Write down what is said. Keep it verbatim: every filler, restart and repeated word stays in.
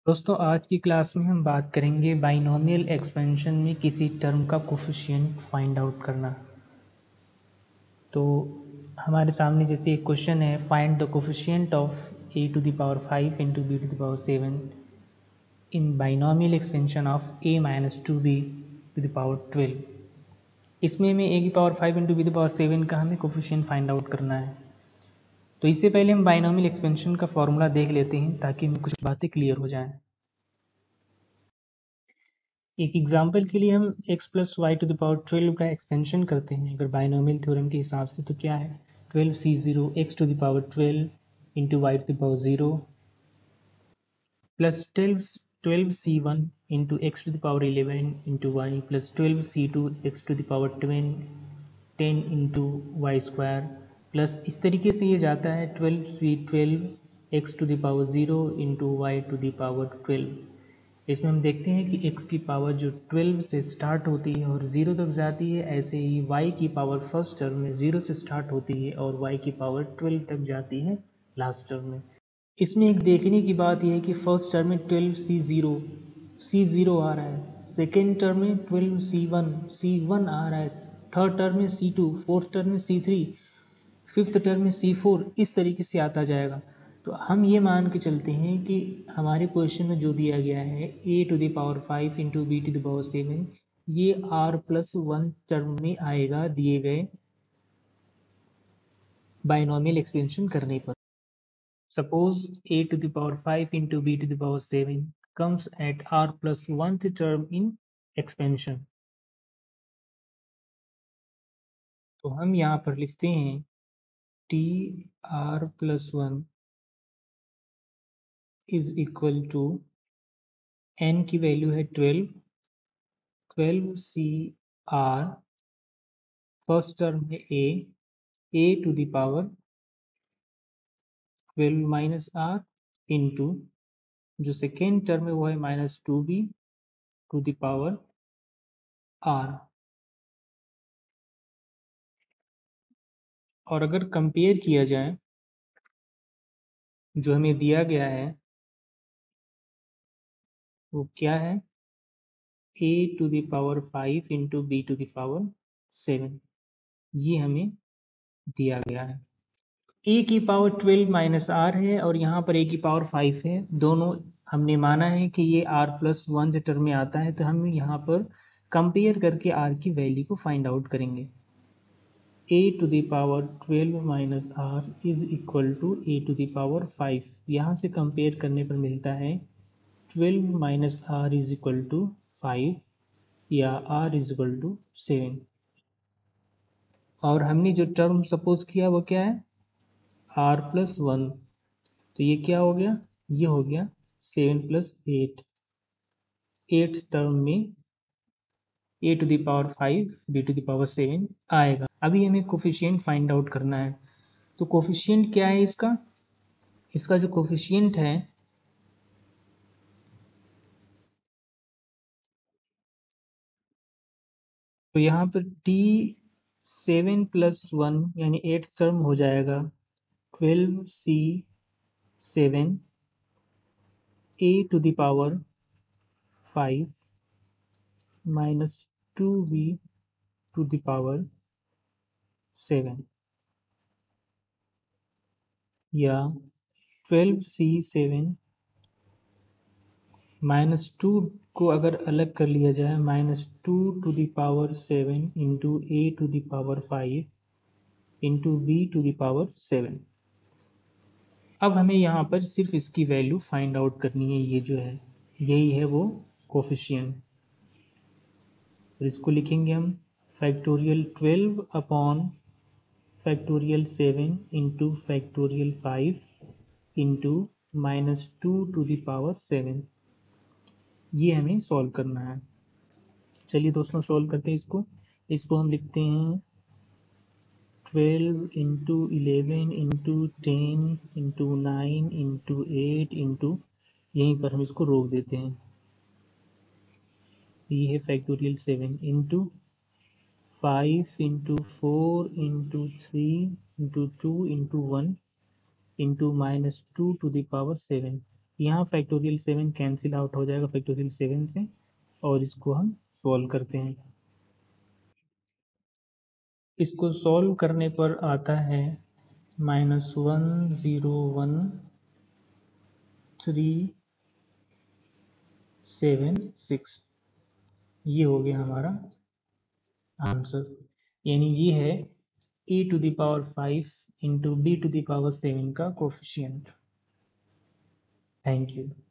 दोस्तों आज की क्लास में हम बात करेंगे बाइनोमियल एक्सपेंशन में किसी टर्म का कोफिशिएंट फाइंड आउट करना। तो हमारे सामने जैसे एक क्वेश्चन है, find the coefficient of a to the power five into b to the power seven in binomial expansion of a minus two b to the power twelve. इसमें हमें a की power five into b to the power seven का हमें coefficient find out करना है। तो इससे पहले हम बाइनोमियल एक्सपेंशन का फॉर्मूला देख लेते हैं ताकि हमें कुछ बातें क्लियर हो जाएं। एक एग्जाम्पल के लिए हम x plus y to the power twelve का एक्सपेंशन करते हैं अगर बाइनोमियल थ्योरम के हिसाब से, तो क्या है twelve C zero x to the power twelve into y to the power zero plus twelve twelve C one into x to the power eleven into y plus twelve C two x to the power twelve ten into y square plus इस तरीके से ये जाता है twelve C twelve x to the power zero into y to the power twelve. इसमें हम देखते हैं कि x की पावर जो ट्वेल्व से स्टार्ट होती है और ज़ीरो तक जाती है, ऐसे ही y की पावर फर्स्ट टर्म में ज़ीरो से स्टार्ट होती है और y की पावर ट्वेल्व तक जाती है लास्ट टर्म में। इसमें एक देखने की बात यह है कि फर्स्ट टर्म में twelve C zero C zero आ रहा है, सेकेंड टर्म में twelve C one C one आ रहा है, थर्ड टर्म में सी टू, फोर्थ टर्म में सी थ्री, फिफ्थ टर्म में सी फोर, इस तरीके से आता जाएगा। तो हम ये मान के चलते हैं कि हमारे क्वेश्चन में जो दिया गया है a to the power five into b to the power seven, ये आर प्लस वन टर्म में आएगा दिए गए बाइनोमियल एक्सपेंशन करने पर। Suppose a to the power five into b to the power seven comes at r plus one term in expansion. तो हम यहाँ पर लिखते हैं T r plus one is equal to n की वैल्यू है twelve, twelve C r first term है a, a to the power twelve minus r into जो सेकेंड टर्म है वो है minus two b to the power r. और अगर compare किया जाए जो हमें दिया गया है वो क्या है a to the power five into b to the power seven, ये हमें दिया गया है। ए की पावर ट्वेल्व माइनस आर है और यहाँ पर ए की पावर फाइव है, दोनों हमने माना है कि ये आर प्लस वन से टर्म में आता है, तो हम यहाँ पर कंपेयर करके आर की वैल्यू को फाइंड आउट करेंगे। A to the power twelve minus r is equal to a to the power five, यहाँ से कंपेयर करने पर मिलता है twelve minus r is equal to five या r is equal to seven. और हमने जो टर्म सपोज किया वो क्या है आर प्लस वन, तो ये क्या हो गया, ये हो गया seven plus eight, eight term में a to the power five b to the power seven आएगा। अभी हमें कोफिशिएंट फाइंड आउट करना है। तो कोफिशिएंट क्या है इसका, इसका जो कोफिशिएंट है तो यहाँ पर टी सेवन प्लस वन यानी एट टर्म हो जाएगा twelve C seven a to the power five minus two b to the power seven, या twelve C seven minus two को अगर अलग कर लिया जाए minus two to the power seven into a to the power five into b to the power seven. अब हमें यहाँ पर सिर्फ इसकी वैल्यू फाइंड आउट करनी है, ये जो है यही है वो कोफिशिएंट। और इसको लिखेंगे हम factorial twelve upon factorial seven into factorial five into minus two to the power seven. ये हमें सॉल्व करना है। चलिए दोस्तों सॉल्व करते हैं इसको। इसको हम लिखते हैं twelve into eleven into ten into nine into eight into, यहीं पर हम इसको रोक देते हैं, ये है factorial seven into five into four into three into two into one into minus two to the power seven. यहाँ फैक्टोरियल सेवन कैंसिल आउट हो जाएगा फैक्टोरियल सेवन से, और इसको हम सॉल्व करते हैं। इसको सॉल्व करने पर आता है minus one zero one three seven six, ये हो गया हमारा आंसर। यानी ये है e to the power five into b to the power seven का कोफिशिएंट। Thank you.